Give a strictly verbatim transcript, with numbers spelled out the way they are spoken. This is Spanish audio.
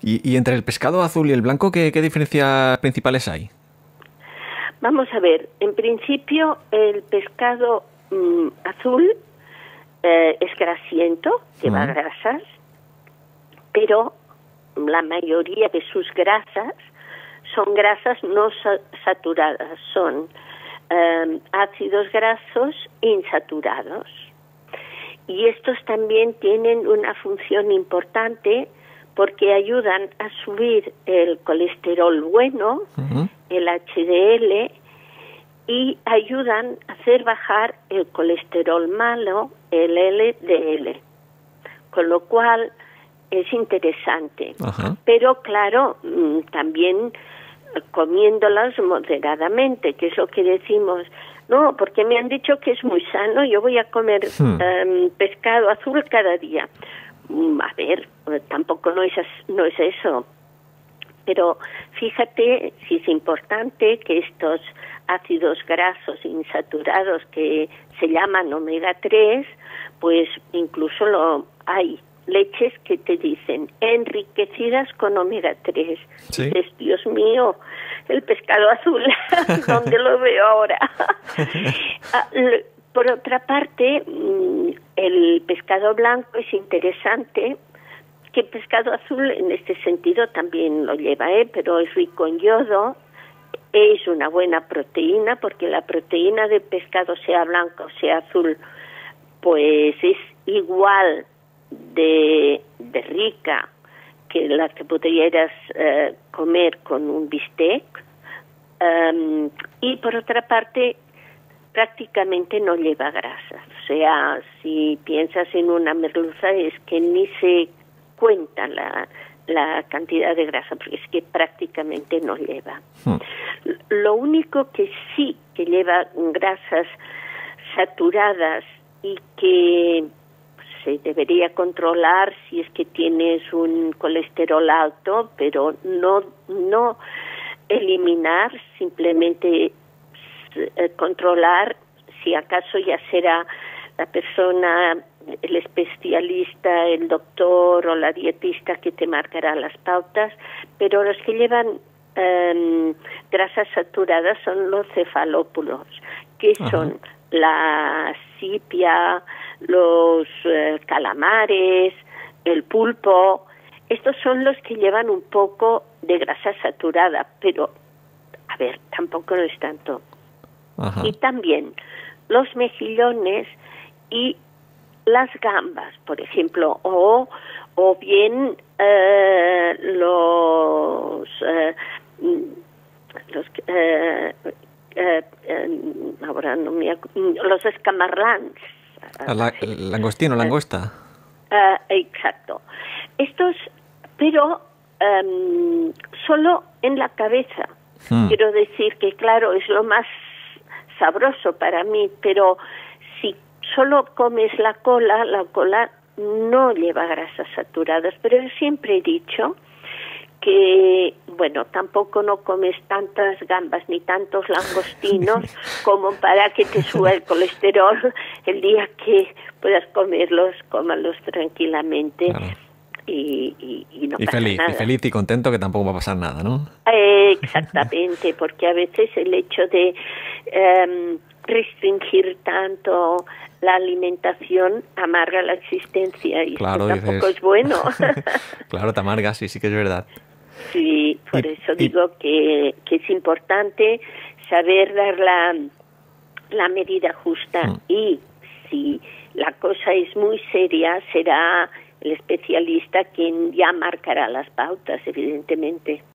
¿Y, y entre el pescado azul y el blanco, qué, qué diferencias principales hay? Vamos a ver, en principio el pescado mmm, azul eh, es grasiento, lleva uh-huh. grasas, pero la mayoría de sus grasas son grasas no sa- saturadas, son eh, ácidos grasos insaturados. Y estos también tienen una función importante porque ayudan a subir el colesterol bueno, uh-huh. el H D L, y ayudan a hacer bajar el colesterol malo, el L D L. Con lo cual es interesante. Uh-huh. Pero claro, también comiéndolas moderadamente, que es lo que decimos. No, porque me han dicho que es muy sano, yo voy a comer hmm. um, pescado azul cada día. A ver, tampoco no es, no es eso. Pero fíjate si es importante que estos ácidos grasos insaturados que se llaman omega tres, pues incluso lo hay leches que te dicen enriquecidas con omega tres. ¿Sí? Dices, Dios mío, el pescado azul, ¿dónde lo veo ahora? Por otra parte, el pescado blanco es interesante, que el pescado azul en este sentido también lo lleva, ¿eh? Pero es rico en yodo, es una buena proteína, porque la proteína de pescado, sea blanco o sea azul, pues es igual de, de rica que la que pudieras uh, comer con un bistec. Um, y por otra parte, prácticamente no lleva grasas. O sea, si piensas en una merluza, es que ni se cuenta la, la cantidad de grasa, porque es que prácticamente no lleva. Hmm. Lo único que sí que lleva grasas saturadas y que se debería controlar si es que tienes un colesterol alto, pero no no eliminar, simplemente eh, controlar, si acaso ya será la persona, el especialista, el doctor o la dietista que te marcará las pautas, pero los que llevan eh, grasas saturadas son los cefalópodos, que Ajá. son la sipia, los eh, calamares, el pulpo. Estos son los que llevan un poco de grasa saturada, pero, a ver, tampoco no es tanto. Ajá. Y también los mejillones y las gambas, por ejemplo, o, o bien eh, los... Eh, los eh, eh, eh, ahora no me acuerdo, los escamarrans. La, el langostino, langosta. Uh, exacto. Estos, pero um, solo en la cabeza. Hmm. Quiero decir que, claro, es lo más sabroso para mí, pero si solo comes la cola, la cola no lleva grasas saturadas. Pero yo siempre he dicho que, bueno, tampoco no comes tantas gambas ni tantos langostinos como para que te suba el colesterol. El día que puedas comerlos, cómalos tranquilamente. Claro. Y, y, y no y pasa feliz, nada. Y feliz y contento, que tampoco va a pasar nada, ¿no? Eh, exactamente, porque a veces el hecho de um, restringir tanto la alimentación amarga la existencia y claro, tampoco dices... es bueno. Claro, te amarga, sí, sí que es verdad. Sí, por y, eso y... digo que, que es importante saber dar la, la medida justa mm. y si la cosa es muy seria, será el especialista quien ya marcará las pautas, evidentemente.